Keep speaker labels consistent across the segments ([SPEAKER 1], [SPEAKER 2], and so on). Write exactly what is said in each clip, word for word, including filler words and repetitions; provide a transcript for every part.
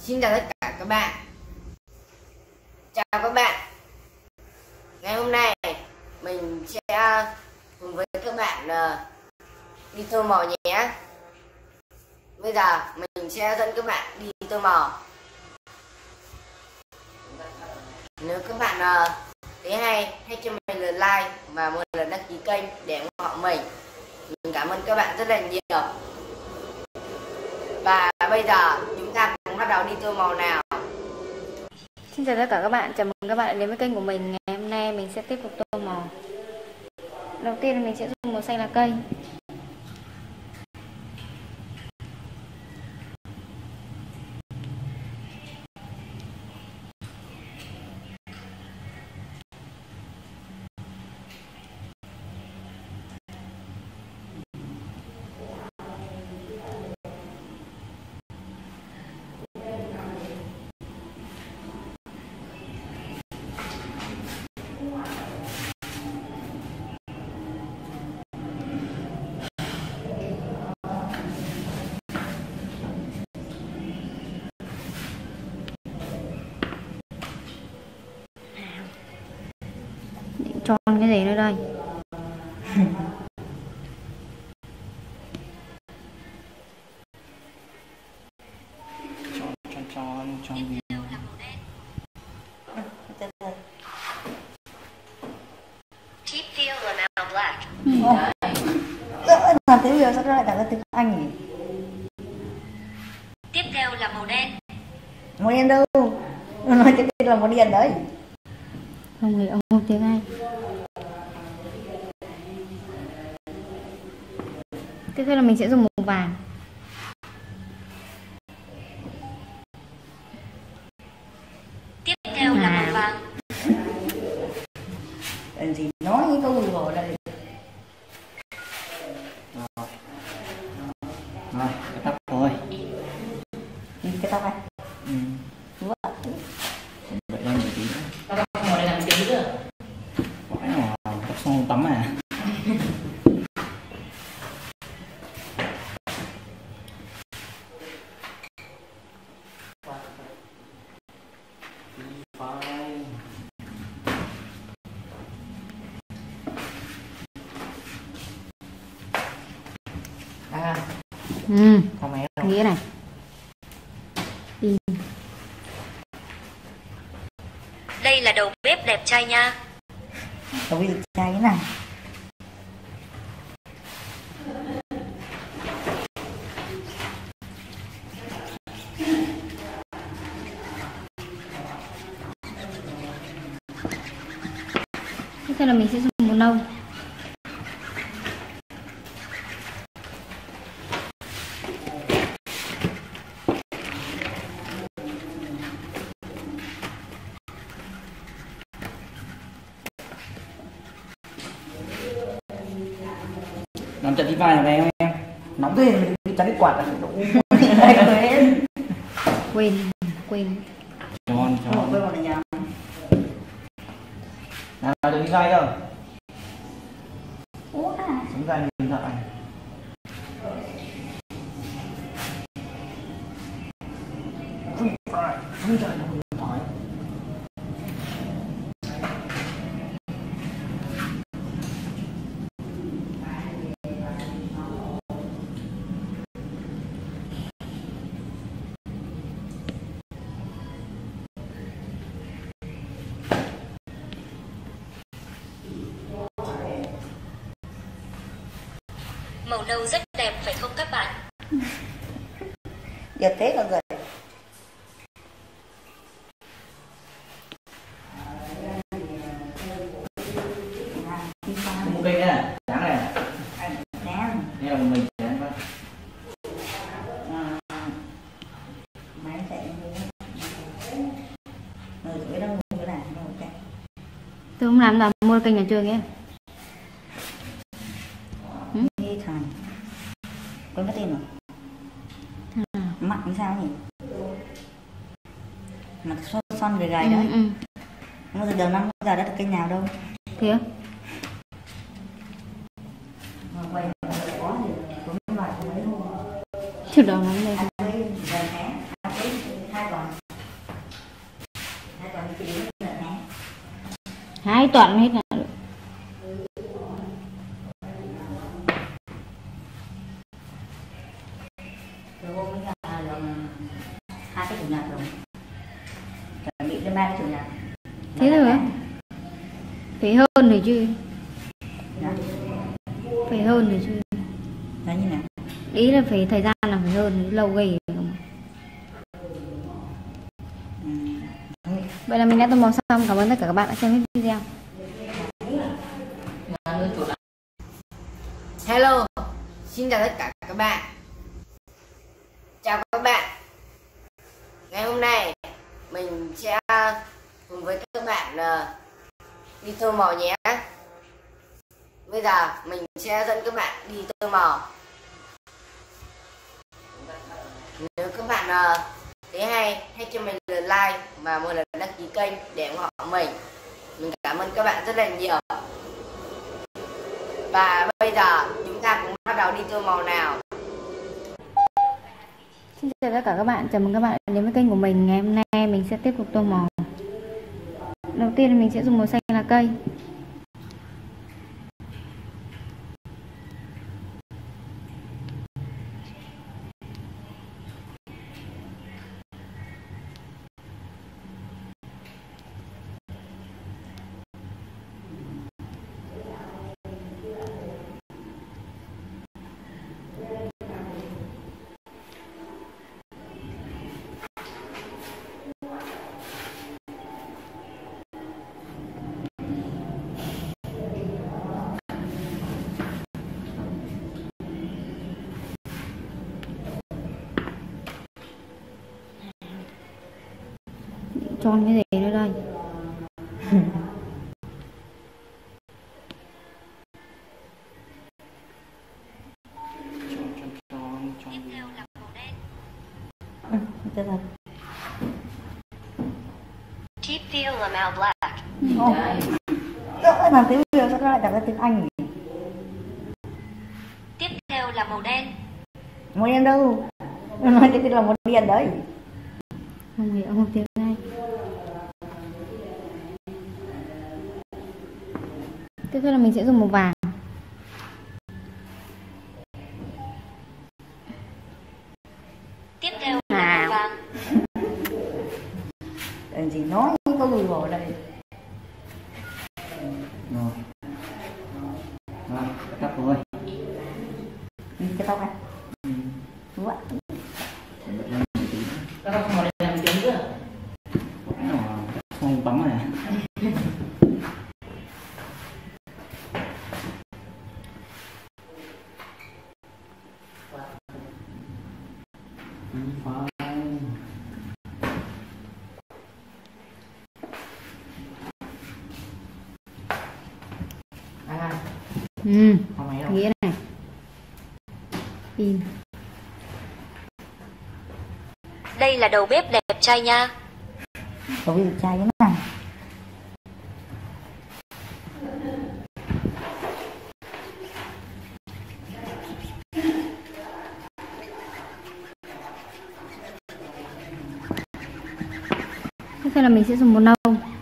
[SPEAKER 1] Xin chào tất cả các bạn. Chào các bạn. Ngày hôm nay mình sẽ cùng với các bạn đi tô màu nhé. Bây giờ mình sẽ dẫn các bạn đi tô màu. Nếu các bạn thấy hay, hãy cho mình lượt like và một lượt đăng ký kênh để ủng hộ mình. Mình cảm ơn các bạn rất là nhiều. Và bây giờ chúng ta cùng bắt đầu đi tô màu nào.
[SPEAKER 2] Xin chào tất cả các bạn, chào mừng các bạn đã đến với kênh của mình. Ngày hôm nay mình sẽ tiếp tục tô màu. Đầu tiên mình sẽ dùng màu xanh lá cây. Tròn cái gì nữa đây?
[SPEAKER 3] Tròn tròn tròn tròn gì?
[SPEAKER 4] Cheap feel là màu black.
[SPEAKER 5] Làm thế bây giờ sao lại đặt ra tiếng Anh nhỉ?
[SPEAKER 4] Tiếp theo là màu đen.
[SPEAKER 5] Màu đen đâu? Nó nói cái tên là màu đen đấy.
[SPEAKER 2] Không người ông không tiếng Anh. Tiếp theo là mình sẽ dùng màu vàng.
[SPEAKER 4] Tiếp theo là màu vàng.
[SPEAKER 5] Làm gì nói những câu gì ở đây?
[SPEAKER 3] Rồi, rồi cái tóc thôi.
[SPEAKER 5] Nhìn cái tóc này.
[SPEAKER 3] Ừ.
[SPEAKER 5] Đúng ạ.
[SPEAKER 3] Vậy lên một tí nữa.
[SPEAKER 1] Tóc màu này làm tí nữa.
[SPEAKER 3] Quãi nào tóc xong không tắm à?
[SPEAKER 1] À,
[SPEAKER 2] Ừ,
[SPEAKER 3] Không máy đâu.
[SPEAKER 2] nghĩa này. Đi.
[SPEAKER 4] Đây là đầu bếp đẹp trai nha.
[SPEAKER 5] Tôi bị trai thế nào?
[SPEAKER 2] Tiếp theo là mình sẽ dùng màu nâu.
[SPEAKER 3] Làm trận đi vai nào đây em em?
[SPEAKER 5] Nóng thế mình bị chắn cái quạt là đấy.
[SPEAKER 2] Quên, quên.
[SPEAKER 3] Tròn
[SPEAKER 5] Quên
[SPEAKER 3] tròn.
[SPEAKER 5] quên vào nhà.
[SPEAKER 3] Nào đừng đi vai đâu.
[SPEAKER 5] Ủa à?
[SPEAKER 3] Sống ra nhìn thật này.
[SPEAKER 5] Không phải, không phải là điện thoại.
[SPEAKER 4] Màu nâu rất đẹp phải không các bạn?
[SPEAKER 5] Giờ thế còn rồi.
[SPEAKER 3] Mua cây này này, trắng này.
[SPEAKER 5] Nè.
[SPEAKER 3] Đây là một mình trắng thôi.
[SPEAKER 5] Máy chạy người tuổi đang ngủ cái này nó chạy.
[SPEAKER 2] Tôi không làm là mua kênh nhà trường em.
[SPEAKER 5] Nghe thằng quên mất tên rồi.
[SPEAKER 2] À.
[SPEAKER 5] Mặt như sao nhỉ? Mặt son son gầy gầy
[SPEAKER 2] Ừ,
[SPEAKER 5] đấy.
[SPEAKER 2] ừ.
[SPEAKER 5] Nó từ đầu năm giờ đã được kênh nào đâu.
[SPEAKER 2] Thế á?
[SPEAKER 5] Mà quay có gì cũng loại mấy hôm.
[SPEAKER 2] Từ đầu năm đây.
[SPEAKER 5] Hai cái gần tháng, hai cái hai tuần. Hai tuần thì đến lần này.
[SPEAKER 2] Hai tuần hết là
[SPEAKER 5] Rồi hôm mới là rồi hai cái chủ nhật rồi. Chuẩn bị đến ba cái chủ nhật.
[SPEAKER 2] thế thôi á? Phải hơn rồi chứ,
[SPEAKER 5] Đó.
[SPEAKER 2] phải hơn rồi chứ.
[SPEAKER 5] Đấy như nào?
[SPEAKER 2] Ý là phải thời gian là phải hơn, lâu ghê không?
[SPEAKER 5] Ừ.
[SPEAKER 2] Vậy là mình đã tô màu xong. Cảm ơn tất cả các bạn đã xem hết video.
[SPEAKER 1] Hello, xin chào tất cả các bạn. Chào các bạn. Ngày hôm nay mình sẽ cùng với các bạn uh, đi tô màu nhé. Bây giờ mình sẽ dẫn các bạn đi tô màu. Nếu các bạn uh, thấy hay, hãy cho mình lượt like và một lần đăng ký kênh để ủng hộ mình. Mình cảm ơn các bạn rất là nhiều. Và bây giờ chúng ta cùng bắt đầu đi tô màu nào.
[SPEAKER 2] Xin chào tất cả các bạn, chào mừng các bạn đến với kênh của mình. Ngày hôm nay mình sẽ tiếp tục tô màu. Đầu tiên mình sẽ dùng màu xanh lá cây. Tròn cái gì nữa đây?
[SPEAKER 4] Tiếp theo là màu đen.
[SPEAKER 5] Ừ, thế rồi.
[SPEAKER 4] Keep feel là màu black.
[SPEAKER 5] Ồ. Đó làm tiếng Việt sao lại đặt ra tiếng Anh nhỉ?
[SPEAKER 4] Tiếp theo là màu đen.
[SPEAKER 5] Màu đen đâu? Nó nói cái là màu đen đấy.
[SPEAKER 2] Không hiểu không tiếng Anh. Tiếp theo là mình sẽ dùng màu vàng.
[SPEAKER 4] Tiếp theo là màu vàng.
[SPEAKER 5] Làm gì nói có người vào đây.
[SPEAKER 3] Rồi. Rồi, cắt rồi.
[SPEAKER 5] Đi cái tóc này.
[SPEAKER 3] Ừ.
[SPEAKER 5] Đúng ạ.
[SPEAKER 3] Các bác ngồi đây làm tiếng nữa. Không bấm này.
[SPEAKER 2] Ừ,
[SPEAKER 3] Không máy đâu.
[SPEAKER 2] nghĩa này. In.
[SPEAKER 4] Đây là đầu bếp đẹp trai nha.
[SPEAKER 5] Có cái chai thế nào?
[SPEAKER 2] Tiếp theo là mình sẽ dùng màu nâu.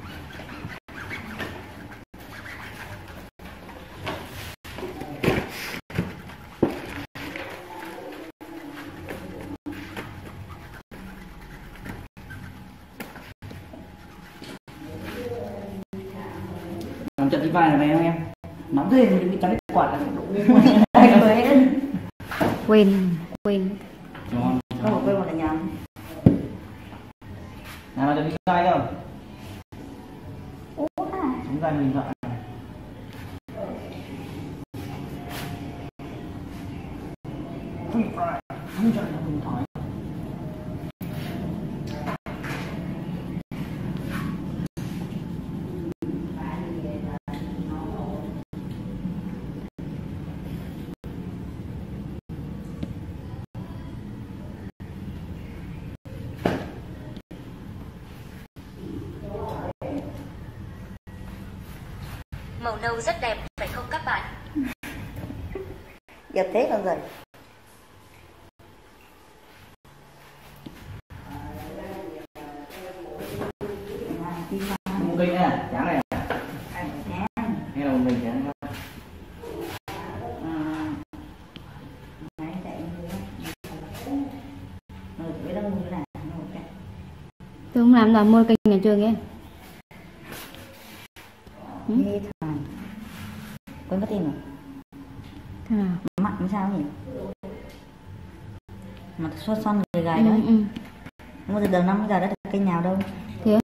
[SPEAKER 3] Làm trận đi vai là mày không em?
[SPEAKER 5] Nóng thế thì bị chắn cái quạt là đây rồi hết.
[SPEAKER 2] Quên, quên.
[SPEAKER 3] Tròn.
[SPEAKER 5] Không có quên một là nhầm.
[SPEAKER 3] Nào, trận đi vai đâu?
[SPEAKER 5] Ủa à.
[SPEAKER 3] Chúng ta nhìn thoại. Không phải, không chọn là mình thoại.
[SPEAKER 4] Màu nâu rất đẹp phải không các bạn?
[SPEAKER 5] Đẹp thế còn rồi.
[SPEAKER 3] kênh à, chán này à?
[SPEAKER 5] Ăn một tháng.
[SPEAKER 3] Hay là một mình chán không?
[SPEAKER 5] Máy chạy như thế. Rồi với nó mua là một cái.
[SPEAKER 2] Tôi không làm nào mua kênh nhà trường ấy.
[SPEAKER 5] Đi thằng. Quên mất tên rồi.
[SPEAKER 2] Thế nào?
[SPEAKER 5] Mặt làm sao nhỉ? Mặt sốt son người gái
[SPEAKER 2] Ừ,
[SPEAKER 5] đấy.
[SPEAKER 2] ừ.
[SPEAKER 5] Mua từ đầu năm bây giờ đã được kênh nào đâu.
[SPEAKER 2] Thế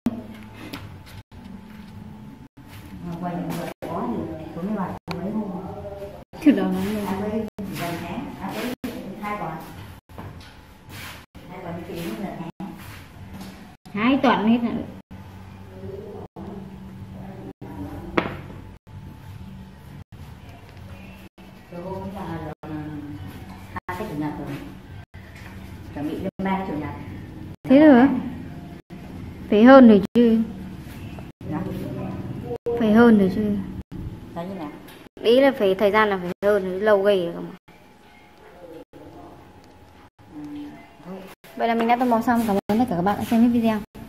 [SPEAKER 5] Mà quay những người có thì số mấy bạn mấy hôm.
[SPEAKER 2] từ đầu năm luôn.
[SPEAKER 5] Ăn với gần tháng, ăn với hai quả. Hai quả thì tính là tháng.
[SPEAKER 2] Hai tuần hết rồi.
[SPEAKER 5] Từ hôm bây giờ là hai cái chủ nhật rồi. Chuẩn bị lên ba cái chủ nhật.
[SPEAKER 2] Thế rồi á? Phải hơn rồi chứ.
[SPEAKER 5] Đó.
[SPEAKER 2] Phải hơn rồi chứ.
[SPEAKER 5] Đó như nào?
[SPEAKER 2] Ý là phải thời gian là phải hơn rồi, lâu ghê rồi mà. Vậy là mình đã tô màu xong. Cảm ơn tất cả các bạn đã xem hết video.